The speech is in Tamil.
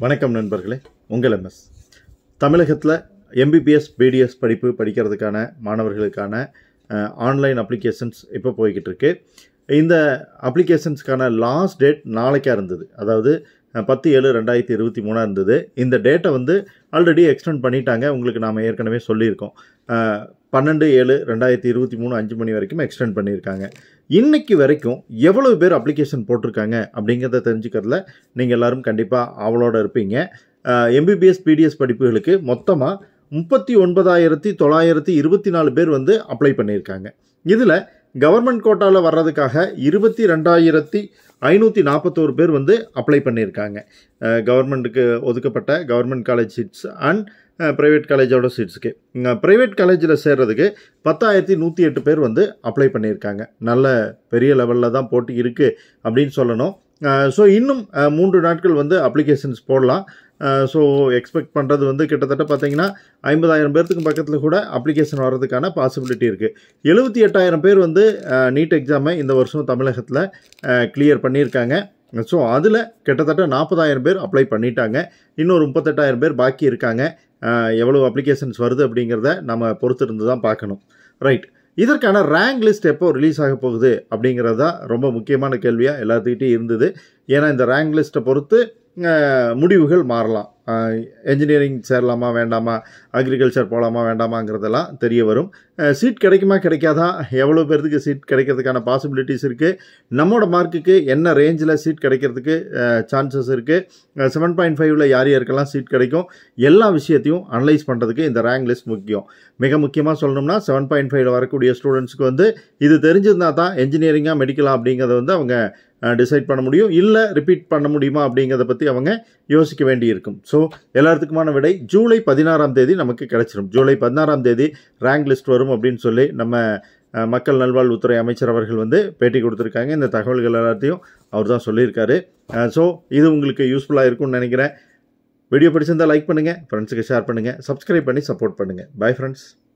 வணக்கம் நண்பர்களே, உங்கள் எம்எஸ் தமிழகத்தில் MBBS BDS படிப்பு படிக்கிறதுக்கான மாணவர்களுக்கான ஆன்லைன் அப்ளிகேஷன்ஸ் இப்போ போய்கிட்டு இருக்கு. இந்த அப்ளிகேஷன்ஸ்க்கான லாஸ்ட் டேட் நாளைக்காக இருந்தது. அதாவது 10/7/2023 இருந்தது. இந்த டேட்டை வந்து ஆல்ரெடி எக்ஸ்டெண்ட் பண்ணிட்டாங்க. உங்களுக்கு நாம் ஏற்கனவே சொல்லியிருக்கோம். 12/7/2023 5 மணி வரைக்கும் எக்ஸ்டெண்ட் பண்ணியிருக்காங்க. இன்னைக்கு வரைக்கும் எவ்வளவு பேர் அப்ளிகேஷன் போட்டிருக்காங்க அப்படிங்கிறத தெரிஞ்சுக்கிறதுல நீங்கள் எல்லோரும் கண்டிப்பாக ஆவலோடு இருப்பீங்க. MBBS BDS படிப்புகளுக்கு மொத்தமாக 39,924 பேர் வந்து அப்ளை பண்ணியிருக்காங்க. இதில் கவர்மெண்ட் கோட்டாவில் வர்றதுக்காக 22,541 பேர் வந்து அப்ளை பண்ணியிருக்காங்க. கவர்மெண்ட்டுக்கு ஒதுக்கப்பட்ட government college seats and private காலேஜோட சீட்ஸுக்கு. ப்ரைவேட் காலேஜில் சேர்றதுக்கு 10,108 பேர் வந்து அப்ளை பண்ணியிருக்காங்க. நல்ல பெரிய லெவலில் தான் போட்டி இருக்குது அப்படின்னு சொல்லணும். ஸோ இன்னும் 3 நாட்கள் வந்து அப்ளிகேஷன்ஸ் போடலாம். ஸோ எக்ஸ்பெக்ட் பண்ணுறது வந்து கிட்டத்தட்ட பார்த்தீங்கன்னா 50,000 பேர்த்துக்கு பக்கத்தில் கூட அப்ளிகேஷன் வர்றதுக்கான பாசிபிலிட்டி இருக்குது. 78,000 பேர் வந்து நீட் எக்ஸாமை இந்த வருஷம் தமிழகத்தில் கிளியர் பண்ணியிருக்காங்க. ஸோ அதில் கிட்டத்தட்ட 40,000 பேர் அப்ளை பண்ணிட்டாங்க. இன்னொரு 38,000 பேர் பாக்கி இருக்காங்க. எவ்வளோ அப்ளிகேஷன்ஸ் வருது அப்படிங்கிறத நம்ம பொறுத்திருந்து தான் பார்க்கணும். ரைட், இதற்கான ரேங்க் லிஸ்ட் எப்போ ரிலீஸ் ஆக போகுது அப்படிங்கிறது தான் ரொம்ப முக்கியமான கேள்வியாக எல்லாத்துக்கிட்டே இருந்தது. ஏன்னா இந்த ரேங்க் லிஸ்ட்டை பொறுத்து முடிவுகள் மாறலாம். என்ஜினியரிங் சேரலாமா வேண்டாமா, அக்ரிகல்ச்சர் போகலாமா வேண்டாமாங்கிறதெல்லாம் தெரிய வரும். சீட் கிடைக்குமா கிடைக்காதா, எவ்வளோ பேர்த்துக்கு சீட் கிடைக்கிறதுக்கான பாசிபிலிட்டிஸ் இருக்குது, நம்மளோட மார்க்குக்கு என்ன ரேஞ்சில் சீட் கிடைக்கிறதுக்கு சான்சஸ் இருக்குது, 7.5ல் யார் யாருக்கெல்லாம் சீட் கிடைக்கும், எல்லா விஷயத்தையும் அனலைஸ் பண்ணுறதுக்கு இந்த ரேங்க் லிஸ்ட் முக்கியம். மிக முக்கியமாக சொல்லணும்னா 7.5ல் வரக்கூடிய ஸ்டூடெண்ட்ஸ்க்கு வந்து இது தெரிஞ்சிருந்தால் தான் என்ஜினியரிங்காக மெடிக்கலா அப்படிங்கிறத வந்து அவங்க டிசைட் பண்ண முடியும். இல்லை ரிப்பீட் பண்ண முடியுமா அப்படிங்கிறத பற்றி அவங்க யோசிக்க வேண்டியிருக்கும். ஸோ எல்லாத்துக்குமான விடை ஜூலை 16ஆம் தேதி நமக்கு கிடைச்சிடும். ஜூலை 16ஆம் தேதி ரேங்க் லிஸ்ட் வரும் அப்படின்னு சொல்லி நம்ம மக்கள் நல்வாழ்வுத்துறை அமைச்சர் அவர்கள் வந்து பேட்டி கொடுத்துருக்காங்க. இந்த தகவல்கள் எல்லாத்தையும் அவர் தான் சொல்லியிருக்காரு. ஸோ இது உங்களுக்கு யூஸ்ஃபுல்லாக இருக்கும்னு நினைக்கிறேன். வீடியோ பிடிச்சிருந்தால் லைக் பண்ணுங்கள், ஃப்ரெண்ட்ஸுக்கு ஷேர் பண்ணுங்கள், சப்ஸ்கிரைப் பண்ணி சப்போர்ட் பண்ணுங்கள். Bye friends.